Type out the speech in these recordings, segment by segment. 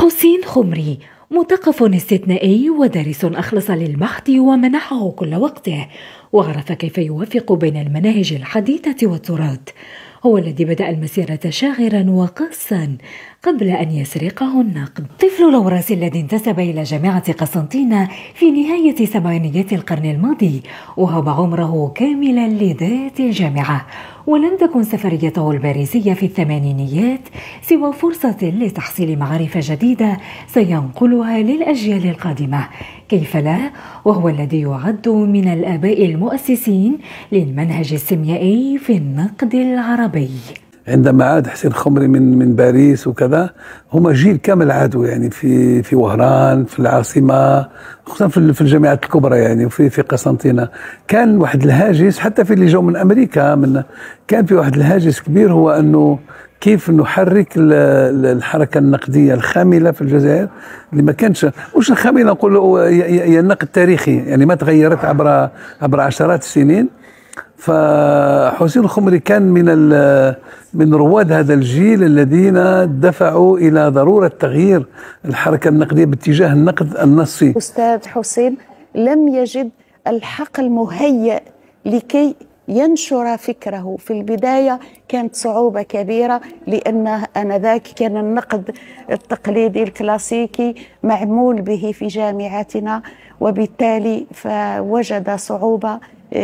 حسين خمري مثقف استثنائي ودارس أخلص للبحث ومنحه كل وقته، وعرف كيف يوفق بين المناهج الحديثة والتراث. هو الذي بدأ المسيرة شاعرا وقاصا قبل أن يسرقه النقد. طفل لوراس الذي انتسب إلى جامعة قسنطينة في نهاية سبعينيات القرن الماضي، وهب عمره كاملا لذات الجامعة، ولم تكن سفريته الباريسية في الثمانينيات سوى فرصة لتحصيل معارف جديدة سينقلها للأجيال القادمة. كيف لا؟ وهو الذي يعد من الآباء المؤسسين للمنهج السيميائي في النقد العربي. عندما عاد حسين خمري من باريس وكذا، هما جيل كامل عادوا يعني في وهران، في العاصمة، خصوصا في الجامعات الكبرى يعني، وفي قسنطينة. كان واحد الهاجس حتى في اللي جاوا من أمريكا، كان في واحد الهاجس كبير، هو أنه كيف نحرك الحركة النقدية الخاملة في الجزائر، اللي ما كانش مش الخاملة، نقول هي النقد التاريخي يعني، ما تغيرت عبر عشرات السنين. فحسين خمري كان من رواد هذا الجيل الذين دفعوا إلى ضرورة تغيير الحركة النقدية باتجاه النقد النصي. أستاذ حسين لم يجد الحقل مهيأ لكي ينشر فكره. في البداية كانت صعوبة كبيرة، لأن آنذاك كان النقد التقليدي الكلاسيكي معمول به في جامعتنا، وبالتالي فوجد صعوبة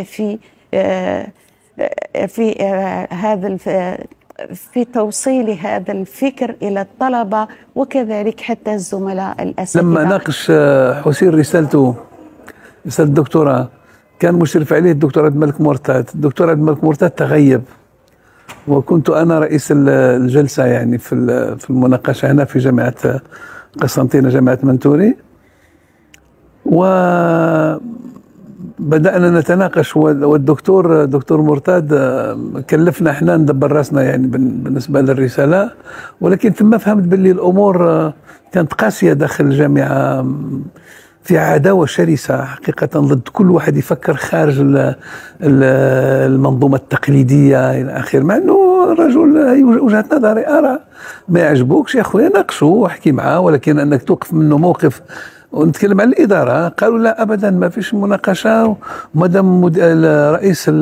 في توصيل هذا الفكر إلى الطلبة، وكذلك حتى الزملاء الأساتذة. لما ناقش حسين رسالة الدكتوراه، كان مشرف عليه الدكتور عبد الملك مرتاد. الدكتور عبد الملك مرتاد تغيب، وكنت أنا رئيس الجلسة يعني في المناقشة هنا في جامعة قسنطينة، جامعة منتوري. وبدأنا نتناقش، دكتور مرتاد كلفنا احنا ندبر راسنا يعني بالنسبة للرسالة، ولكن ثم فهمت باللي الأمور كانت قاسية داخل الجامعة، في عداوة شرسة حقيقة ضد كل واحد يفكر خارج المنظومة التقليدية إلى آخره. مع أنه رجل وجهة نظري أرى ما يعجبوكش يا أخويا ناقشه واحكي معاه، ولكن أنك توقف منه موقف. ونتكلم عن الإدارة، قالوا لا أبدا ما فيش مناقشة، ومادام رئيس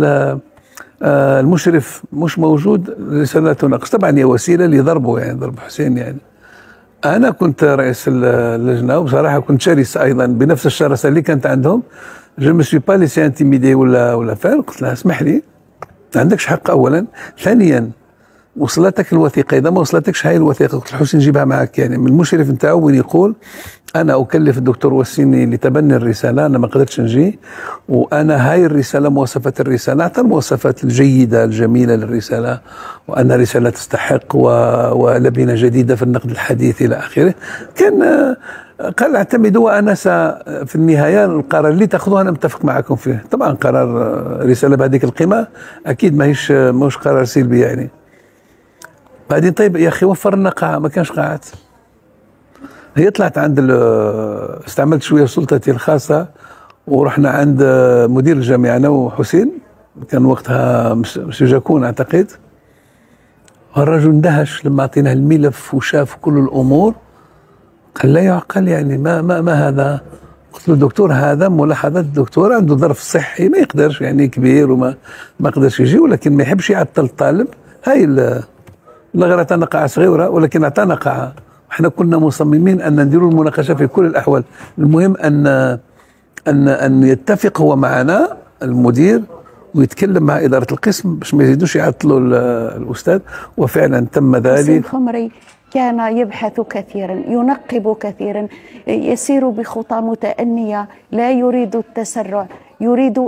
المشرف مش موجود الرسالة تناقش. طبعا هي وسيلة لضربه يعني، ضرب حسين يعني. أنا كنت رئيس اللجنة، وبصراحة كنت شرس أيضا بنفس الشراسة اللي كانت عندهم. جو مي سوي با ليسي انتيميدي ولا فعل. قلت لها اسمح لي، ما عندكش حق أولا، ثانيا وصلتك الوثيقة، إذا ما وصلتكش هاي الوثيقة قلت لحسين جيبها معك يعني، من المشرف نتاعو وين يقول أنا أكلف الدكتور وسيني لتبني الرسالة، أنا ما قدرتش نجي، وأنا هاي الرسالة مواصفات الرسالة، أعطى المواصفات الجيدة الجميلة للرسالة، وأن رسالة تستحق ولبنة جديدة في النقد الحديث إلى آخره. كان قال اعتمدوا، وأنا في النهاية القرار اللي تأخذوه أنا متفق معكم فيه. طبعا قرار رسالة بهذيك القيمة أكيد ماهوش قرار سلبي يعني. بعدين طيب يا أخي وفر لنا قاعة، ما كانش قاعات. هي طلعت عند استعملت شوية سلطتي الخاصة، ورحنا عند مدير الجامعة أنا وحسين، كان وقتها مش جاكون أعتقد. الرجل اندهش لما أعطيناه الملف وشاف كل الأمور، قال لا يعقل يعني، ما هذا؟ قلت له دكتور هذا ملاحظات الدكتور، عنده ظرف صحي ما يقدرش يعني، كبير وما قدرش يجي، ولكن ما يحبش يعطل الطالب. هاي غير عطانا قاعة صغيرة، ولكن عطانا قاعة. احنا كنا مصممين ان نديروا المناقشه في كل الاحوال، المهم ان يتفق هو معنا المدير ويتكلم مع اداره القسم باش ما يزيدوش يعطلوا الاستاذ، وفعلا تم ذلك. حسين خمري كان يبحث كثيرا، ينقب كثيرا، يسير بخطى متأنية، لا يريد التسرع، يريد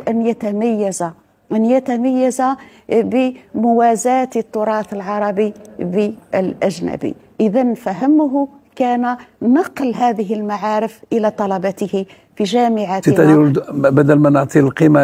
أن يتميز بموازاة التراث العربي بالأجنبي. إذن فهمه كان نقل هذه المعارف إلى طلبته في جامعتنا، بدل ما نعطي القيمة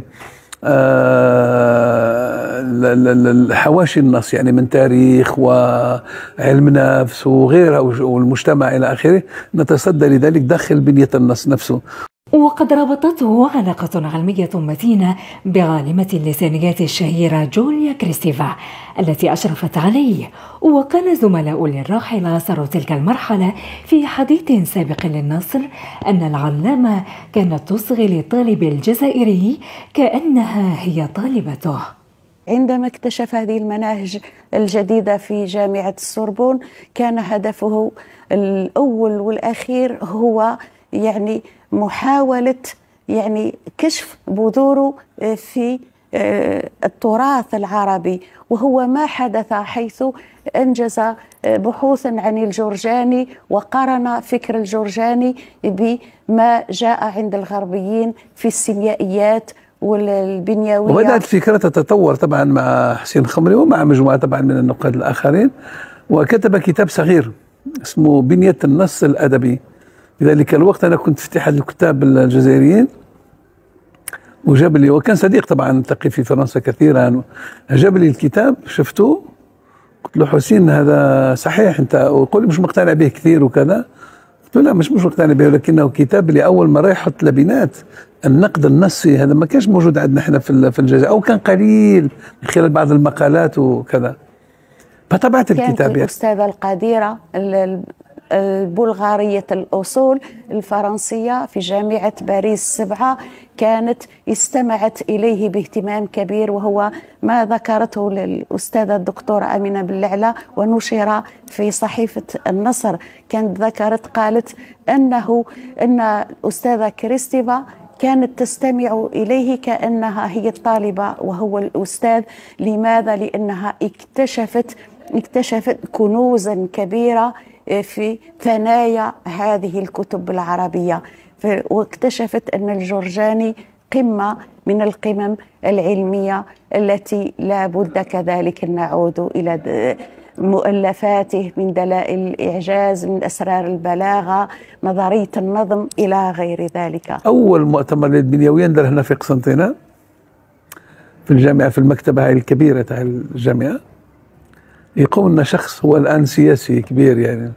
حواشي النص يعني من تاريخ وعلم نفس وغيرها والمجتمع إلى آخره، نتصدى لذلك داخل بنية النص نفسه. وقد ربطته علاقة علمية متينة بعالمة اللسانيات الشهيرة جوليا كريستيفا التي أشرفت عليه. وكان زملاء للراحلة صاروا تلك المرحلة في حديث سابق للنصر أن العلامة كانت تصغي للطالب الجزائري كأنها هي طالبته. عندما اكتشف هذه المناهج الجديدة في جامعة السوربون كان هدفه الأول والأخير هو يعني محاولة كشف بذوره في التراث العربي، وهو ما حدث حيث أنجز بحوثا عن الجرجاني وقارن فكر الجرجاني بما جاء عند الغربيين في السيميائيات والبنيوية. وبدأت الفكرة تتطور طبعا مع حسين خمري ومع مجموعة طبعا من النقاد الآخرين، وكتب كتاب صغير اسمه بنية النص الأدبي. في ذلك الوقت أنا كنت في أحد الكتاب الجزائريين، وجاب لي، وكان صديق طبعا نلتقي في فرنسا كثيرا، جاب لي الكتاب شفته، قلت له حسين هذا صحيح أنت، ويقول لي مش مقتنع به كثير وكذا. قلت له لا مش مقتنع به، ولكنه كتاب لأول مرة يحط لبنات النقد النصي، هذا ما كانش موجود عندنا احنا في الجزائر، أو كان قليل من خلال بعض المقالات وكذا. فطبعت الكتاب. كانت الأستاذة القديرة البلغارية الأصول الفرنسية في جامعة باريس 7 كانت استمعت إليه باهتمام كبير، وهو ما ذكرته للأستاذة الدكتورة أمينة باللعلة ونشر في صحيفة النصر. كانت ذكرت قالت أن الأستاذة كريستيفا كانت تستمع إليه كأنها هي الطالبة وهو الأستاذ. لماذا؟ لأنها اكتشفت كنوزا كبيرة في ثنايا هذه الكتب العربية، واكتشفت أن الجرجاني قمة من القمم العلمية التي لا بد كذلك أن نعود إلى مؤلفاته من دلائل الإعجاز، من أسرار البلاغة، نظرية النظم إلى غير ذلك. أول مؤتمر للبنيوية ندير هنا في قسنطينة في الجامعة، في المكتبة الكبيرة تاع الجامعة. يقوم لنا شخص هو الآن سياسي كبير يعني،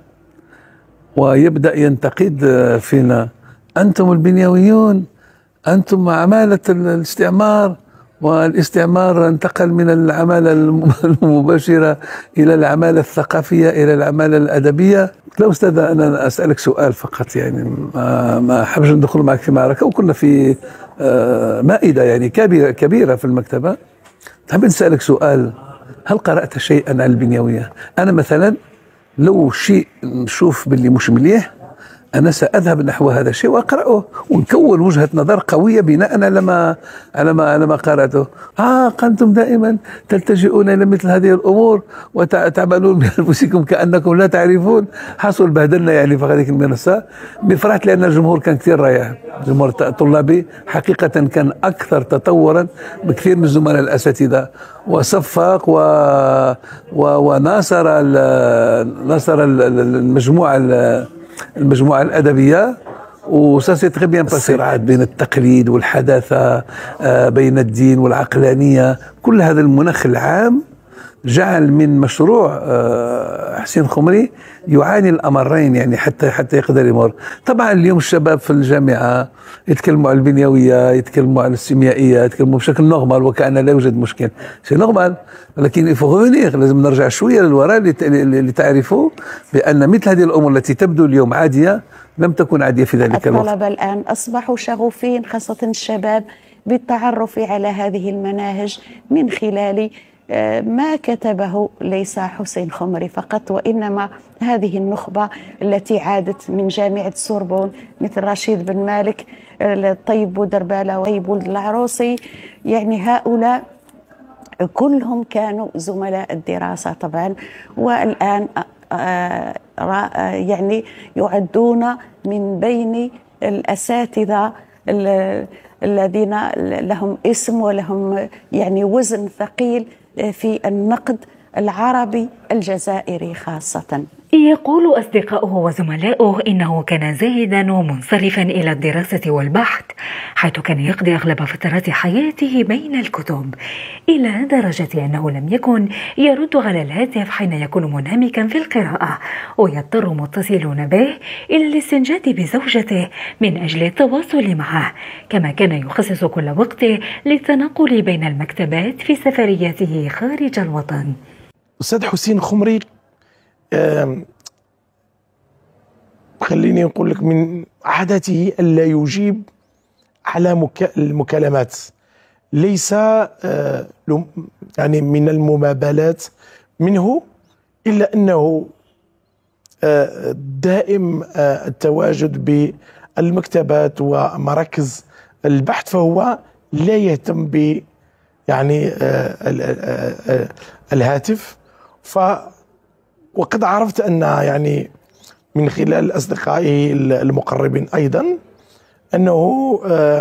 ويبدأ ينتقد فينا: أنتم البنيويون، أنتم عمالة الاستعمار، والاستعمار انتقل من العمالة المباشرة إلى العمالة الثقافية إلى العمالة الأدبية. قلت له أستاذ أنا أسألك سؤال فقط، يعني ما حبش ندخل معك في معركة، وكنا في مائدة يعني كبيرة في المكتبة. حبيت أسألك سؤال: هل قرأت شيئا عن البنيوية؟ أنا مثلا لو شيء نشوف باللي مش مليح أنا سأذهب نحو هذا الشيء وأقرأه ونكون وجهة نظر قوية بناء على ما قرأته. أنتم دائما تلتجئون إلى مثل هذه الأمور وتعملون بأنفسكم كأنكم لا تعرفون. حصل بهدلنا يعني في هذه المنصة. فرحت لأن الجمهور كان كثير رايح، الجمهور الطلابي حقيقة كان أكثر تطورا بكثير من الزملاء الأساتذة، وصفق وناصر المجموعة الأدبية. وسا سي تري بيان باسي بين التقليد والحداثة، بين الدين والعقلانية. كل هذا المناخ العام جعل من مشروع حسين خمري يعاني الأمرين يعني حتى يقدر يمر. طبعا اليوم الشباب في الجامعة يتكلموا على البنيوية، يتكلموا على السيميائية، يتكلموا بشكل نورمال وكأن لا يوجد مشكل. سي نورمال، ولكن لازم نرجع شوية للوراء لتعرفوا بأن مثل هذه الأمور التي تبدو اليوم عادية لم تكن عادية في ذلك الوقت. الطلبة الآن أصبحوا شغوفين، خاصة الشباب، بالتعرف على هذه المناهج من خلال ما كتبه ليس حسين خمري فقط، وإنما هذه النخبة التي عادت من جامعة سوربون مثل رشيد بن مالك، طيب بودربالة وطيب ولد العروسي. يعني هؤلاء كلهم كانوا زملاء الدراسة طبعا، والآن يعني يعدون من بين الأساتذة الذين لهم اسم ولهم يعني وزن ثقيل في النقد العربي الجزائري خاصة. يقول أصدقاؤه وزملاؤه إنه كان زاهدا ومنصرفا إلى الدراسة والبحث، حيث كان يقضي أغلب فترات حياته بين الكتب، إلى درجة أنه لم يكن يرد على الهاتف حين يكون منهمكا في القراءة، ويضطر متصلون به إلى الاستنجاد بزوجته من أجل التواصل معه، كما كان يخصص كل وقته للتنقل بين المكتبات في سفرياته خارج الوطن. أستاذ حسين خمري، خليني نقول لك من عادته ألا يجيب على المكالمات، ليس يعني من الممابلات منه، إلا أنه دائم التواجد بالمكتبات ومراكز البحث، فهو لا يهتم ب يعني الهاتف. وقد عرفت أن يعني من خلال أصدقائه المقربين أيضا أنه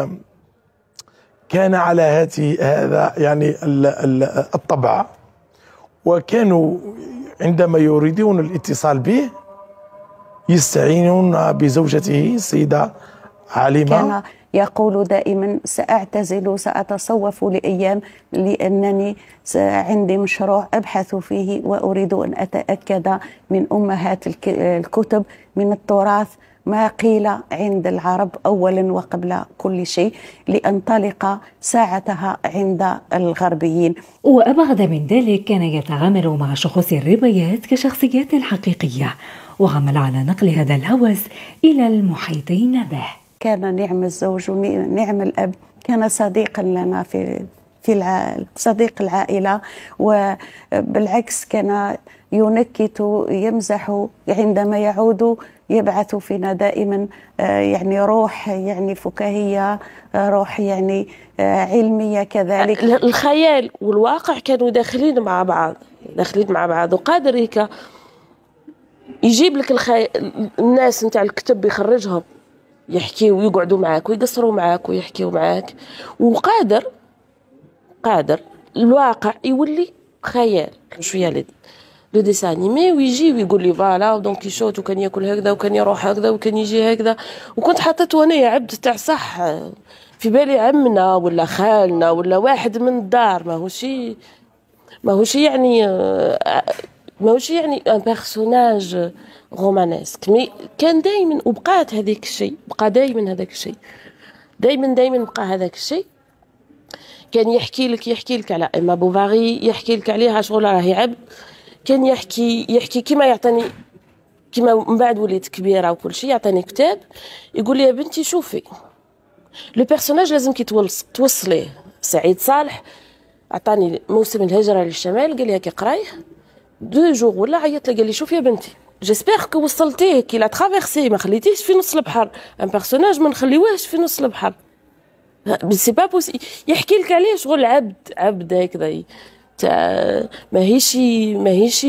كان على هذا يعني الطبع، وكانوا عندما يريدون الاتصال به يستعينون بزوجته السيدة عليمة. كان يقول دائما: سأعتزل، سأتصوف لأيام، لأنني عندي مشروع أبحث فيه، وأريد أن أتأكد من أمهات الكتب، من التراث، ما قيل عند العرب أولا وقبل كل شيء، لأنطلق ساعتها عند الغربيين. وأبعد من ذلك كان يتعامل مع شخوص الروايات كشخصيات حقيقية، وعمل على نقل هذا الهوس إلى المحيطين به. كان نعم الزوج ونعم الأب، كان صديقا لنا في صديق العائلة، وبالعكس كان ينكت يمزح، عندما يعود يبعث فينا دائما يعني روح يعني فكاهية، روح يعني علمية كذلك. الخيال والواقع كانوا داخلين مع بعض، وقادر هيك يجيب لك الناس نتاع الكتب يخرجهم يحكيوا ويقعدوا معاك ويقصروا معاك ويحكيوا معاك، وقادر الواقع يولي خيال شويه لو ديسان انيمي، ويجي ويقول لي فوالا دونك كيشوت وكان ياكل هكذا وكان يروح هكذا وكان يجي هكذا. وكنت حطيت وانا عبد تاع صح في بالي عمنا ولا خالنا ولا واحد من الدار، ماهوش يعني ان بيرسوناج رومانسك، مي كان دائما وبقات هذاك الشيء، بقى دائما هذاك الشيء، دائما بقى هذاك الشيء. كان يحكي لك على إما بوفاري، يحكي لك عليها شغل راهي عبد، كان يحكي كيما يعطيني، كيما من بعد وليت كبيره وكل شيء يعطيني كتاب يقول لي يا بنتي شوفي لو بيرسوناج لازم كي توصليه. سعيد صالح عطاني موسم الهجره للشمال، قال لي هاكي قرايه 2 جوغ ولا عيط لي قال لي شوف يا بنتي جيسبيغ كو وصلتيه كي لا ترافيرسي، ما خليتيش في نص البحر، ان بيرسوناج ما نخليوهش في نص البحر، سي با بوسي. يحكي لك عليه شغل عبد هكذا، ماهيش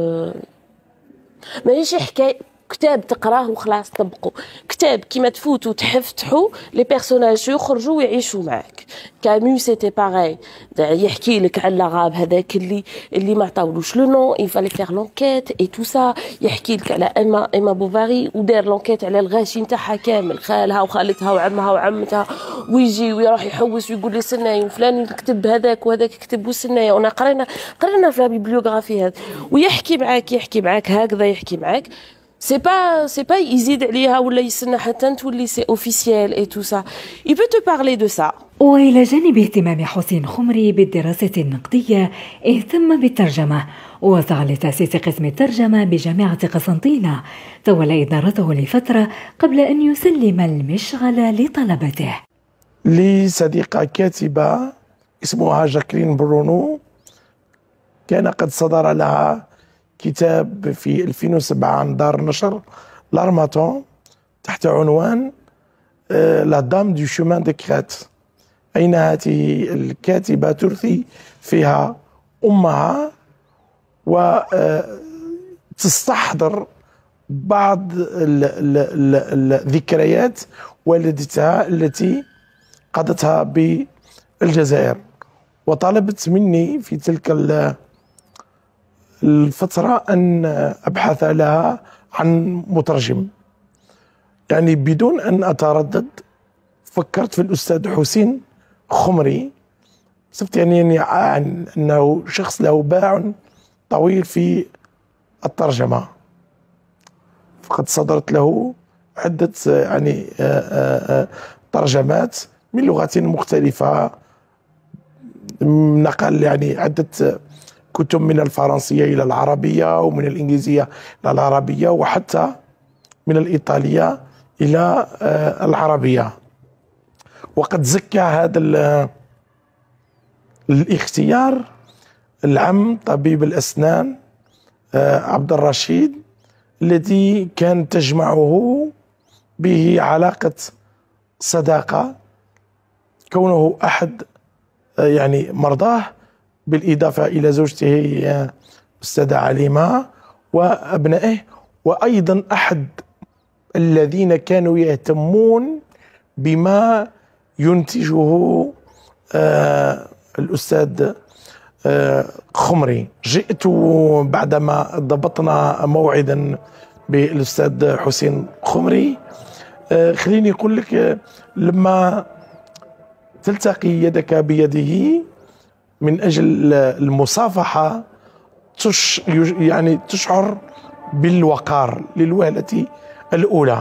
حكايه كتاب تقراه وخلاص طبقوا، كتاب كيما تفوتوا تفتحوا لي بيرسوناج يخرجوا ويعيشوا معك. كامو سيتي باغاي، يحكي لك على الغاب هذاك اللي ما عطاولوش لو نو، يفالي فيغ لونكيت اي تو سا. يحكي لك على اما بوفاري ودار لونكيت على الغاشي نتاعها كامل، خالها وخالتها وعمها وعمتها، ويجي ويروح يحوس ويقول لي سناي وفلان يكتب هذاك وهذاك يكتب وسناي، وانا قرينا في لا بيبليوغرافي هذا، ويحكي معاك هكذا، يحكي معاك سي با يزيد عليها ولا يستنى حتى تولي سي اوفيسيال اي تو سا. il peut te parler de ça. وإلى جانب اهتمام حسين خمري بالدراسة النقدية، اهتم بالترجمة، وسعى لتأسيس قسم الترجمة بجامعة قسنطينة، تولى إدارته لفترة قبل أن يسلم المشغل لطلبته. لي صديقة كاتبة اسمها جاكلين برونو، كان قد صدر لها كتاب في 2007 عن دار نشر لارماتون تحت عنوان لا دام دو شومان دو كريت. أين هذه الكاتبة ترثي فيها أمها وتستحضر بعض الذكريات والدتها التي قضتها بالجزائر، وطلبت مني في تلك الفترة أن أبحث لها عن مترجم، يعني بدون أن أتردد فكرت في الأستاذ حسين خمري. صرت يعني أنه شخص له باع طويل في الترجمة، فقد صدرت له عدة يعني ترجمات من لغات مختلفة، نقل يعني عدة كتب من الفرنسية إلى العربية، ومن الإنجليزية إلى العربية، وحتى من الإيطالية إلى العربية. وقد زكى هذا الاختيار العم طبيب الأسنان عبد الرشيد، الذي كان تجمعه به علاقة صداقة، كونه أحد يعني مرضاه، بالإضافة إلى زوجته أستاذة عليمة وأبنائه، وأيضا أحد الذين كانوا يهتمون بما ينتجه الأستاذ خمري. جئت بعدما ضبطنا موعدا بالأستاذ حسين خمري. خليني أقول لك، لما تلتقي يدك بيده من أجل المصافحة يعني تشعر بالوقار للوهلة الأولى.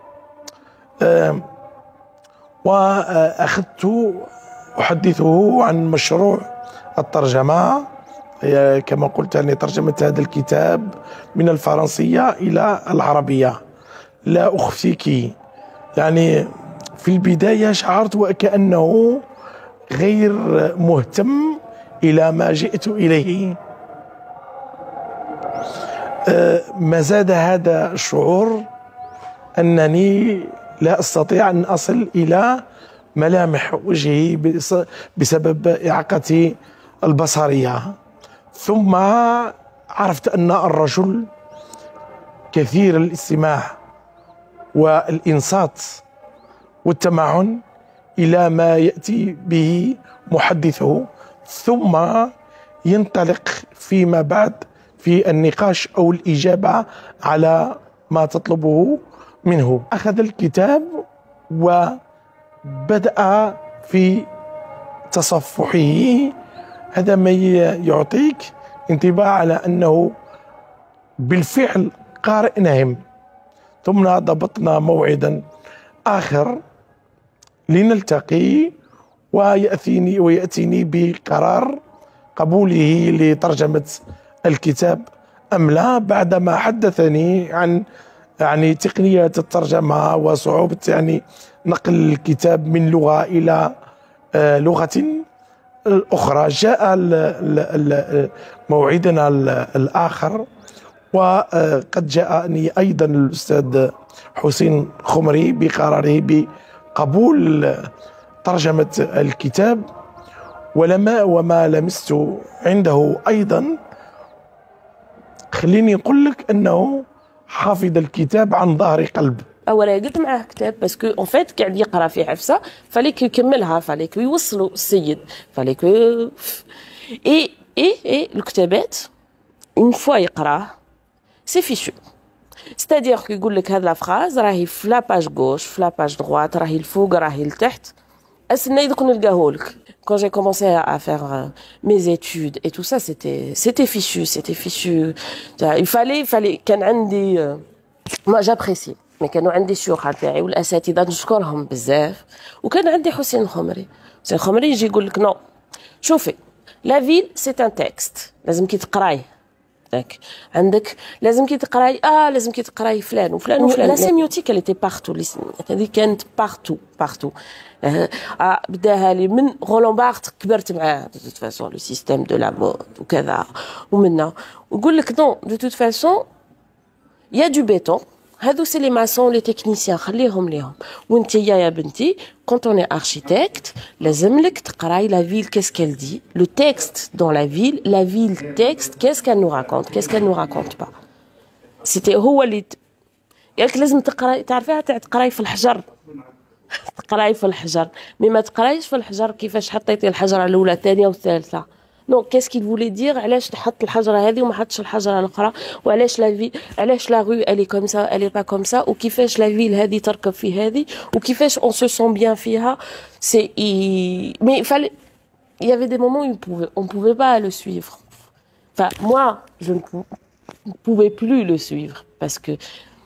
وأخذت أحدثه عن مشروع الترجمة، كما قلت يعني ترجمة هذا الكتاب من الفرنسية إلى العربية. لا أخفيك، يعني في البداية شعرت وكأنه غير مهتم إلى ما جئت إليه. ما زاد هذا الشعور أنني لا أستطيع أن أصل إلى ملامح وجهه بسبب إعاقتي البصرية. ثم عرفت أن الرجل كثير الاستماع والإنصات والتمعن إلى ما يأتي به محدثه، ثم ينطلق فيما بعد في النقاش أو الإجابة على ما تطلبه منه. أخذ الكتاب وبدأ في تصفحه. هذا ما يعطيك انطباع على أنه بالفعل قارئ نهم. ثم ضبطنا موعدا آخر لنلتقي، ويأتيني بقرار قبوله لترجمة الكتاب أم لا، بعدما حدثني عن يعني تقنية الترجمة وصعوبة يعني نقل الكتاب من لغة إلى لغة أخرى. جاء موعدنا الآخر، وقد جاءني أيضا الأستاذ حسين خمري بقراره بقبول ترجمة الكتاب. وما لمست عنده أيضا، خليني أقول لك أنه حافظ الكتاب عن ظهر قلب. اولا قلت معاه كتاب باسكو اون فيت قاعد يقرا في حفصه، فليك يكملها، فليك يوصلوا السيد، فليك اي الكتابات اون فوا يقراه سي فيشو. ستادير كي يقول لك هاد لا فراز راهي في لا باج غوش، في لا باج دروات، راهي الفوق راهي لتحت، استنى دوك نلقاهولك. Quand j'ai commencé à faire mes études et tout ça, c'était fichu, c'était fichu. Il fallait كان عندي moi j'apprécie، mais كانوا عندي الشيوخ تاعي والاساتذه نشكرهم بزاف، وكان عندي حسين خمري. حسين خمري يجي يقول لك نو شوفي، لا فيل سي ان تكست، لازم كي تقراي ياك عندك، لازم كي تقراي لازم كي تقراي فلان وفلان وفلان. لا سيميوتيك اللي تي بارتو، هذه كانت بارتو. بداها لي من غولون بارت، كبرت معاه دو توت فاسون لو سيستيم دو لا مود وكذا ومنا، ويقول لك نو دو توت فاسون يا دو بيتون، هادو سي لي ماسون لي تكنيسيان خليهم ليهم. وانت يا بنتي كونت اون اركيتكت لازم لك تقراي لا فيل كيس كيل دي، لو تكست دون لا فيل تكست كيس كان نو راكونت، كيس كان نو راكونت با. سيتي هو اللي قالك لازم تقراي، تعرفيها تاع تقراي في الحجر، تقراي في الحجر، مي ما تقرايش في الحجر كيفاش حطيتي الحجره الاولى الثانيه والثالثه، دونك كاسكي فولي دير علاش حط الحجره هذه وما حطش الحجره الاخرى، وعلاش لا في علاش لا رue الي كوم سا الي با كوم سا، وكيفاش لا فيل هذه تركب في هذه، وكيفاش اون سو سون بيان فيها. سي مي فال il y avait des moments où on pouvait pas le suivre. Enfin moi je ne pouvais plus le suivre parce que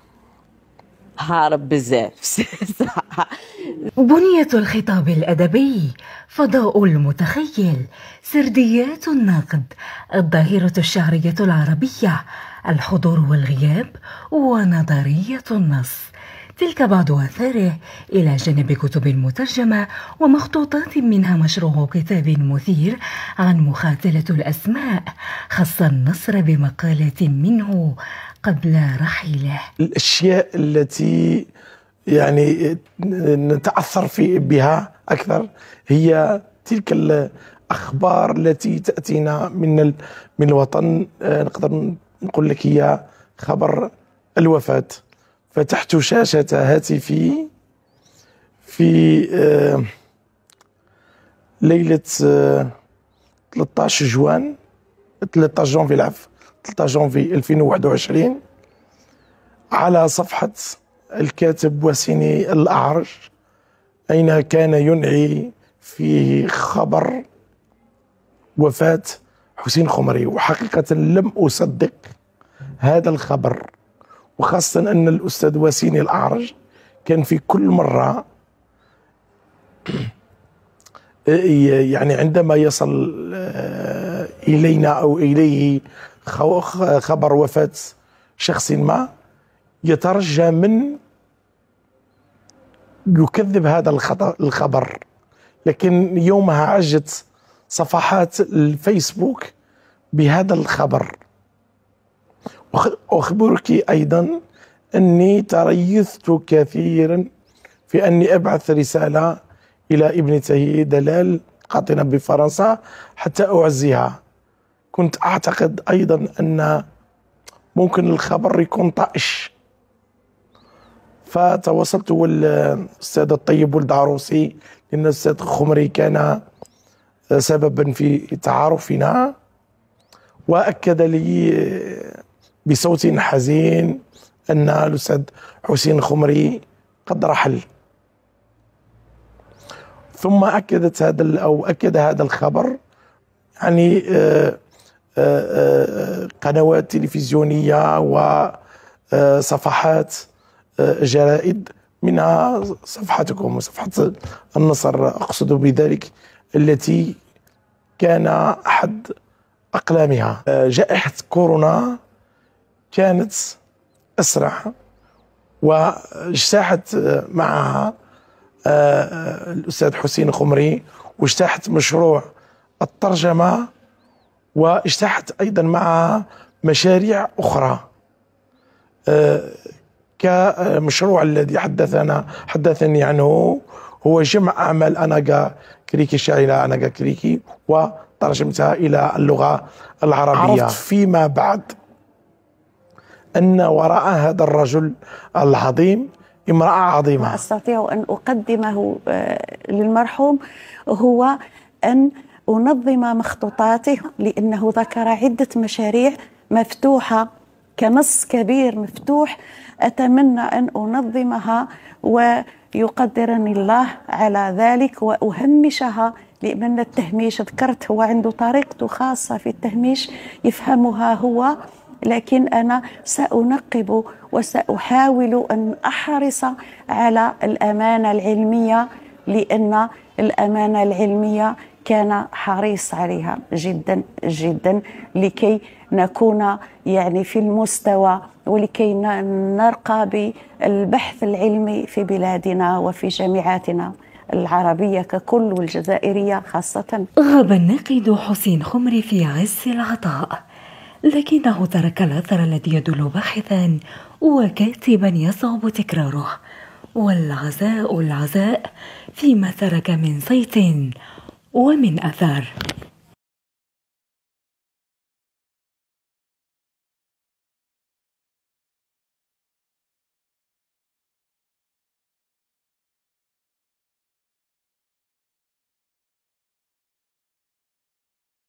هارب بزاف. بنية الخطاب الأدبي، فضاء المتخيل، سرديات النقد، الظاهرة الشعرية العربية، الحضور والغياب، ونظرية النص. تلك بعض آثاره، إلى جانب كتب مترجمة ومخطوطات، منها مشروع كتاب مثير عن مخاتلة الأسماء، خص النصر بمقالة منه قبل رحيله. الأشياء التي يعني نتأثر بها أكثر هي تلك الأخبار التي تأتينا من الوطن. نقدر نقول لك هي خبر الوفاة. فتحت شاشة هاتفي في ليلة 13 جونفي العفو 13 جونفي 2021 على صفحة الكاتب وسيني الأعرج، أين كان ينعي فيه خبر وفاة حسين خمري. وحقيقة لم أصدق هذا الخبر، وخاصة أن الأستاذ وسيني الأعرج كان في كل مرة يعني عندما يصل إلينا أو إليه خبر وفاة شخص ما يترجى من يكذب هذا الخبر. لكن يومها عجت صفحات الفيسبوك بهذا الخبر. أخبرك أيضا أني تريثت كثيرا في أني أبعث رسالة إلى ابنته دلال قاطنة بفرنسا حتى أعزيها. كنت أعتقد أيضا أن ممكن الخبر يكون طائش، فتواصلت والأستاذ الطيب ولد عروسي، لأن الأستاذ خمري كان سببا في تعارفنا، وأكد لي بصوت حزين أن الأستاذ حسين خمري قد رحل. ثم أكد هذا الخبر يعني قنوات تلفزيونية وصفحات جرائد، منها صفحتكم وصفحة النصر أقصد بذلك، التي كان أحد أقلامها. جائحة كورونا كانت أسرع واجتاحت معها الأستاذ حسين خمري، واجتاحت مشروع الترجمة، واجتاحت أيضا معها مشاريع أخرى كمشروع الذي حدثني عنه، هو جمع أعمال أناغا كريكي، الشاعرة أناغا كريكي، وترجمتها إلى اللغة العربية. عرفت فيما بعد أن وراء هذا الرجل العظيم امرأة عظيمة. ما أستطيع أن أقدمه للمرحوم هو أن أنظم مخطوطاته، لأنه ذكر عدة مشاريع مفتوحة كنص كبير مفتوح. أتمنى أن أنظمها ويقدرني الله على ذلك وأهمشها، لأن التهميش ذكرت هو عنده طريقته خاصة في التهميش يفهمها هو، لكن أنا سأنقب وسأحاول أن أحرص على الأمانة العلمية، لأن الأمانة العلمية كان حريص عليها جدا جدا، لكي نكون يعني في المستوى ولكي نرقى بالبحث العلمي في بلادنا وفي جامعاتنا العربية ككل والجزائرية خاصة. غاب الناقد حسين خمري في عز العطاء، لكنه ترك الأثر الذي يدل باحثا وكاتبا يصعب تكراره، والعزاء العزاء فيما ترك من صيت ومن أثر.